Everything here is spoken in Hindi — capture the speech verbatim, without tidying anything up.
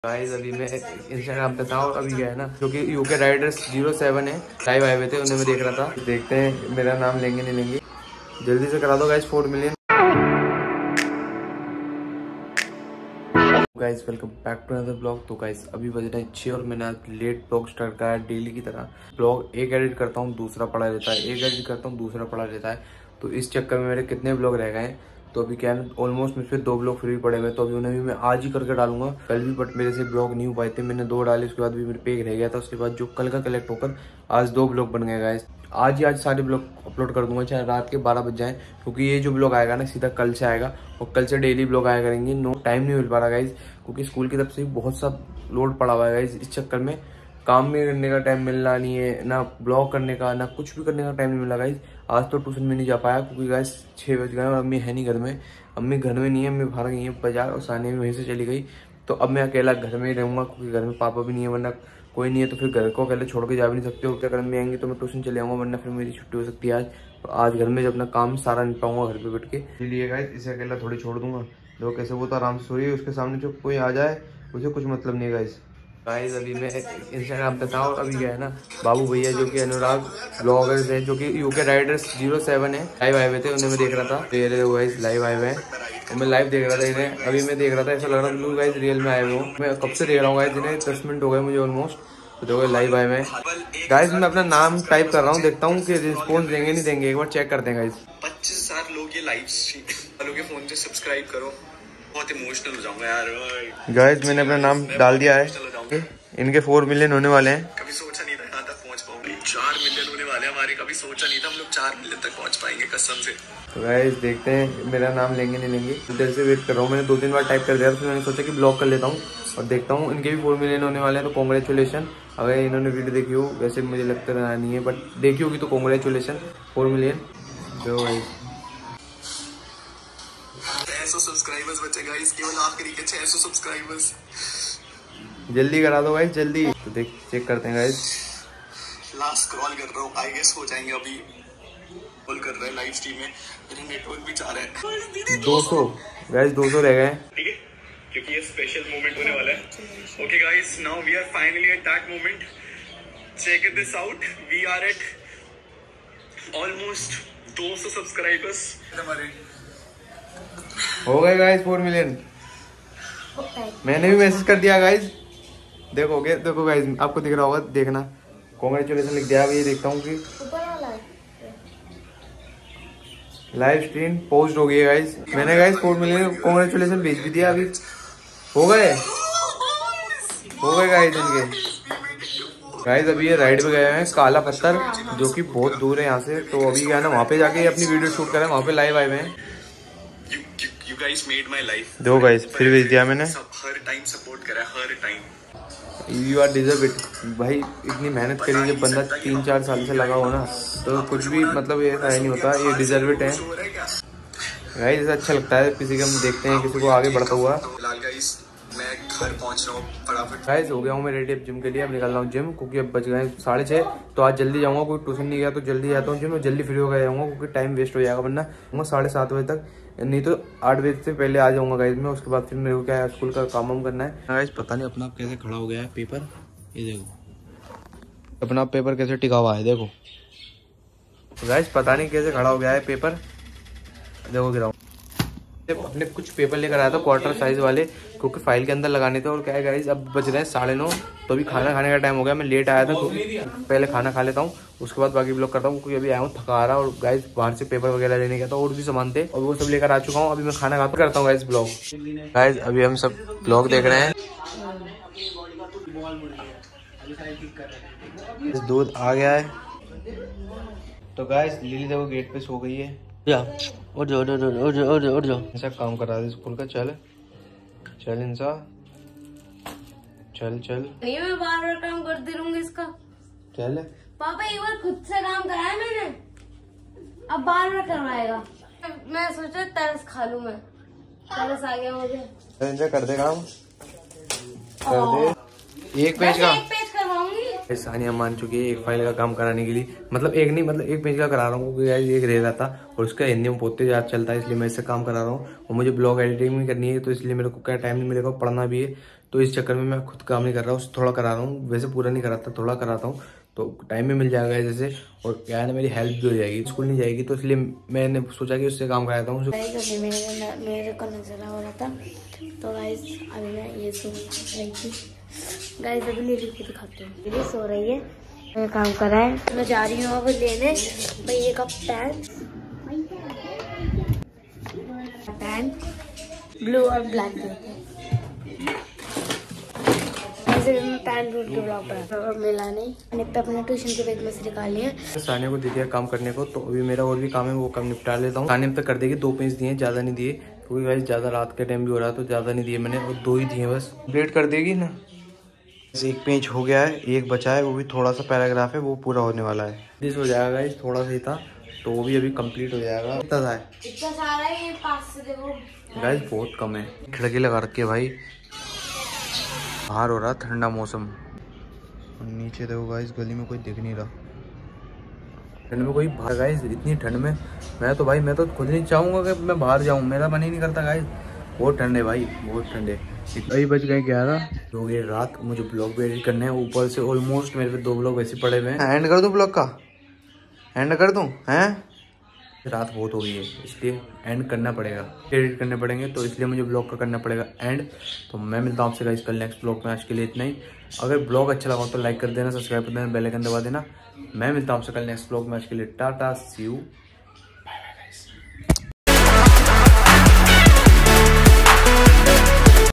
गाइस अभी मैं इंस्टाग्राम पे था और अभी गया है ना, जो कि यूके राइडर्स जीरो सेवन है, लाइव आए हुए थे, उन्हें मैं देख रहा था। देखते हैं मेरा नाम लेंगे नहीं लेंगे। जल्दी से करा दो guys four million. Guys welcome back to another blog. तो गाइस अभी बज रहा है छः और मैंने आज लेट ब्लॉग स्टार्ट करा है। डेली की तरह ब्लॉग एक एडिट करता हूँ, दूसरा पड़ा रहता है, एक एडिट करता हूँ, दूसरा पड़ा रहता है। तो इस चक्कर में मेरे कितने ब्लॉग रह गए हैं। तो अभी क्या है, ऑलमोस्ट मुझ पर दो ब्लॉग फ्री पड़े हुए, तो अभी उन्हें भी मैं आज ही करके डालूंगा। कल भी बट मेरे से ब्लॉग नहीं हो पाए थे, मैंने दो डाले, उसके बाद भी मेरे पे एक रह गया था। उसके बाद जो कल का कलेक्ट होकर आज दो ब्लॉग बन गए गाइस। आज ही आज सारे ब्लॉग अपलोड कर दूंगा, चाहे रात के बारह बज जाए, क्योंकि ये जो ब्लॉग आएगा ना सीधा कल से आएगा और कल से डेली ब्लॉग आया करेंगे। नो टाइम नहीं मिल पा रहा गाइस, क्योंकि स्कूल की तरफ से बहुत सा लोड पड़ा हुआ है गाइस। इस चक्कर में काम भी करने का टाइम मिलना नहीं है, ना ब्लॉग करने का, ना कुछ भी करने का टाइम नहीं मिला गाइस। आज तो ट्यूशन में नहीं जा पाया क्योंकि गाइस छः बज गए और अम्मी है नहीं घर में। अम्मी घर में नहीं है, अम्मी बाहर गई है बाजार और सानिया भी वहीं से चली गई। तो अब मैं अकेला घर में ही रहूँगा, क्योंकि घर में पापा भी नहीं है, वरना कोई नहीं है तो फिर घर को अकेले छोड़ के जा भी नहीं सकते हो। क्या कर में आएंगे तो मैं ट्यूशन चले जाऊँगा, वरना फिर मेरी छुट्टी हो सकती है आज। तो आज घर में जब अपना काम सारा निपटाऊंगा घर पे बैठ के, इसलिए गाइस इसे अकेला थोड़ी छोड़ दूंगा। देखो कैसे वो तो आराम से सो रही है, उसके सामने जो कोई आ जाए उसे कुछ मतलब नहीं है गाइस। गाइस अभी मैं इंस्टाग्राम पे था और अभी गया है ना, बाबू भैया जो कि अनुराग ब्लॉगर्स है, जो कि यूके राइडर्स जीरो सेवन है, लाइव आए हुए थे, उन्हें मैं देख रहा था। मेरे गाइस लाइव आए हुए हैं और मैं लाइव देख रहा था इन्हें। अभी मैं देख रहा था, ऐसा लग रहा था गाइस रियल में आए हुए हूँ। मैं कब से देख रहा हूँ गाइस इन्हें, दस मिनट हो गए मुझे ऑलमोस्ट। तो देखो लाइव आए हुए हैं गाइस। मैं अपना नाम टाइप कर रहा हूँ, देखता हूँ कि रिस्पॉन्स देंगे नहीं देंगे, एक बार चेक करते हैं गाइस। पच्चीस हजार लोग ये लाइव स्ट्रीम के फोन से सब्सक्राइब करो। बहुत इमोशनल हो जाऊंगा यार गाइस। मैंने अपना नाम डाल दिया है, इनके फोर मिलियन होने वाले हैं। कभी सोचा नहीं था यहाँ तक पहुँच पाऊंगे। चार मिलियन होने वाले हैं हमारे, कभी सोचा नहीं था हम लोग चार मिलियन तक पहुँच पाएंगे कसम से। तो गाइस देखते हैं मेरा नाम लेंगे नहीं लेंगे। इधर से वेट कर रहा हूँ, मैंने दो तीन बार टाइप कर दिया, फिर मैंने सोचा कि ब्लॉक कर लेता हूँ और देखता हूँ। इनके भी फोर मिलियन होने वाले हैं, तो कॉन्ग्रेचुलेशन। अगर इन्होंने वीडियो देखी हो, वैसे मुझे लगता रहा नहीं है, बट देखी होगी तो कॉन्ग्रेचुलेशन, फोर मिलियन। जो छह सौ सब्सक्राइबर्स बचे गाइस, केवल आखिरी के छह सौ सब्सक्राइबर्स। जल्दी करा दो गाइस जल्दी। तो देख चेक करते हैं गाइस। लास्ट स्क्रॉल कर रहा हूँ, आई गेस हो जाएंगे अभी। कॉल कर रहे हैं लाइव स्ट्रीम में, मेरा नेटवर्क भी जा रहा है। दो सौ गाइस, दो सौ रह गए, ठीक है, क्योंकि ये स्पेशल मोमेंट होने वाला है। Okay guys, now we are finally at that moment. Check it this out, we are at almost दो सौ सब्सक्राइबर्स हमारे हो गए गाइस फोर मिलियन। मैंने भी मैसेज कर दिया गाइस, देखोगे देखो गाइस, आपको दिख रहा होगा, देखना कॉन्ग्रेचुलेशन लिख दिया। ये देखता हूँ कि लाइव स्ट्रीम पोस्ट हो गई है गाइस। मैंने गाइस फोर मिलियन कॉन्ग्रेचुलेशन भेज भी दिया। अभी हो गए हो गए गाइस इनके। गाइस अभी ये राइड पे गए हैं काला पत्थर, जो कि बहुत दूर है यहाँ से। तो अभी क्या है ना, वहाँ पे जाके अपनी वीडियो शूट करें, वहाँ पे लाइव आए हुए हैं। You guys made my life. दो गाइस फिर भेज दिया मैंने। सब हर टाइम सपोर्ट करा, हर time. You are deserve it भाई। इतनी मेहनत करी, जब बंदा तीन चार साल से लगा हो ना, तो कुछ भी मतलब ये नहीं होता, ये डिजर्व इट है गाइस। ऐसा अच्छा लगता है किसी का, हम देखते हैं किसी को आगे बढ़ता हुआ। फिलहाल गाइस मैं घर पहुंच रहा हूँ फटाफट। गाइस हो गया हूँ मैं रेडी अब जिम के लिए। अब निकल रहा हूँ जिम, क्योंकि अब बज गए साढ़े छः। तो आज जल्दी जाऊँगा, कोई ट्यूशन नहीं गया तो जल्दी जाता हूँ जिम, और जल्दी फ्री हो गया जाऊँगा, क्योंकि टाइम वेस्ट हो जाएगा। वरना साढ़े सात बजे तक, नहीं तो आठ बजे से पहले आ जाऊँगा गाइस मैं। उसके बाद फिर मेरे को क्या है, स्कूल का काम वाम करना है गाइस। पता नहीं अपना आप कैसे खड़ा हो गया है पेपर, ये देखो अपना पेपर कैसे टिका हुआ है, देखो गाइस। पता नहीं कैसे खड़ा हो गया है पेपर, देखो गिराओ। अपने कुछ पेपर लेकर आया था क्वार्टर साइज वाले, क्योंकि फाइल के अंदर लगाने थे। और क्या है गाइस, अब बज रहे हैं साढ़े नौ, तो अभी खाना खाने का टाइम हो गया। मैं लेट आया था, तो पहले खाना खा लेता हूँ, उसके बाद बाकी ब्लॉग करता हूँ, क्योंकि अभी आया हूँ थका रहा। और गाइस बाहर से पेपर वगैरह लेने गया था, और भी सामान थे, और वो सब लेकर आ चुका हूँ। अभी मैं खाना खा करता हूँ गाइस ब्लॉग। गाइस अभी हम सब ब्लॉग देख रहे हैं। दूध आ गया है। तो गाइस लिली देखो गेट पे सो गई है। जा उठ जाओ उठ जाओ उठ जाओ उठ जाओ उठ जाओ। ऐसा काम करा दे स्कूल का। चल चल इंसा, चल चल। नहीं मैं बार बार काम करती रहूंगी इसका। चल पापा एक बार खुद से काम कराया मैंने, अब बार बार करवाएगा। मैं सोचा तरस खा लूं, मैं तरस आ गया मुझे। इंसा कर दे काम, कर दे। एक पेज का एक पेज करवाऊंगी। सानिया मान चुकी है एक फाइल का काम कराने के लिए, मतलब एक नहीं, मतलब एक पेज का करा रहा हूँ, क्योंकि एक रह रहा था और उसका हिंदी में बहुत तेज चलता है, इसलिए मैं इससे काम करा रहा हूँ। और मुझे ब्लॉग एडिटिंग भी करनी है, तो इसलिए मेरे को क्या टाइम नहीं मिलेगा, पढ़ना भी है। तो इस चक्कर में मैं खुद काम नहीं कर रहा हूँ, उससे थोड़ा करा रहा हूँ। वैसे पूरा नहीं कराता, थोड़ा कराता हूँ तो टाइम भी मिल जाएगा जैसे, और क्या है ना मेरी हेल्प भी हो जाएगी। स्कूल नहीं जाएगी तो इसलिए मैंने सोचा कि उससे काम कराता हूँ। मेरे मेरे को नजर हो रहा था तो गाइस अभी मैं ये सो रही थी। गाइस अभी नीली को दिखाती हूँ, नीली सो रही है, मैं काम कर रहा है। मैं जा रही हूँ अब लेने भैया का पैंट पैंट ब्लू और ब्लैक पैंट ढूंढ के ब्लॉक पर मिला नहीं। मैंने पे अपने ट्यूशन के बैग में से निकाल लिया। सानिया को दे दिया काम करने को, तो अभी मेरा और भी काम है वो काम निपटा लेता हूँ। सानिया तक कर देगी। दो पेज दिए, ज्यादा नहीं दिए क्योंकि गाइस ज्यादा रात का टाइम भी हो रहा है तो ज्यादा नहीं दिए मैंने, और दो ही दिए बस। कंप्लीट कर देगी ना। एक पेज हो गया है, एक बचा है, वो भी थोड़ा सा पैराग्राफ है, वो पूरा होने वाला है। दिस हो जाएगा गाइस, थोड़ा सा ही था तो वो भी अभी कंप्लीट हो जाएगा। इतना था इतना सारा है ये पास से देखो गाइस, बहुत कम है। खिड़की लगा रखी है भाई, बाहर हो रहा ठंडा मौसम। नीचे देखो गाइस, गली में कोई दिख नहीं रहा। ठंड में कोई बाहर गाइस, इतनी ठंड में मैं तो भाई मैं तो खुद नहीं चाहूंगा कि मैं बाहर जाऊं, मेरा मन ही नहीं करता गाइस। बहुत ठंड है भाई, बहुत ठंड है। अभी बज गए ग्यारह, हो गई रात। मुझे ब्लॉग भी एडिट करने हैं, ऊपर से ऑलमोस्ट मेरे पे दो ब्लॉग वैसे पड़े हुए हैं। एंड कर दूं ब्लॉग का, एंड कर दूं हैं? रात बहुत हो गई है इसलिए एंड करना पड़ेगा, एडिट करने पड़ेंगे, तो इसलिए मुझे ब्लॉग का करना पड़ेगा एंड। तो मैं मिलता हूँ आपसे गाइस कल नेक्स्ट ब्लॉग में। आज के लिए इतना ही। अगर ब्लॉग अच्छा लगा तो लाइक कर देना, सब्सक्राइब कर देना, बेल आइकन दबा देना। मैं मिलता हूँ आपसे कल नेक्स्ट ब्लॉग में। आज के लिए टाटा, सी यू।